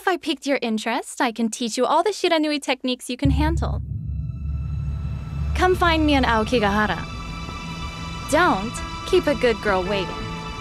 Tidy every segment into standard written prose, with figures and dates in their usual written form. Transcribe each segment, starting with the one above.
if I piqued your interest, I can teach you all the Shiranui techniques you can handle. Come find me in Aokigahara. Don't keep a good girl waiting.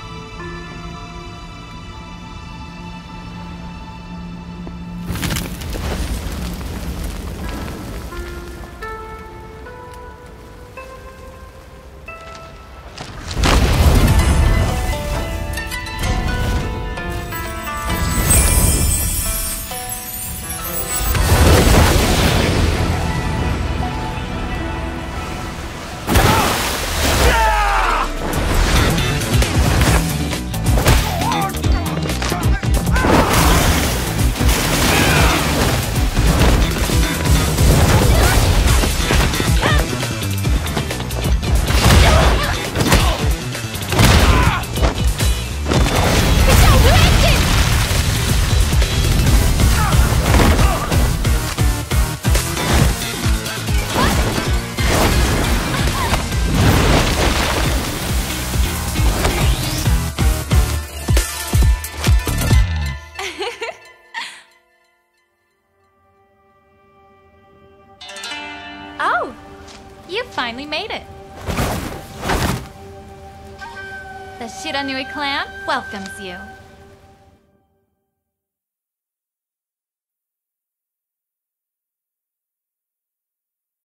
Oh, you finally made it. The Shiranui clan welcomes you.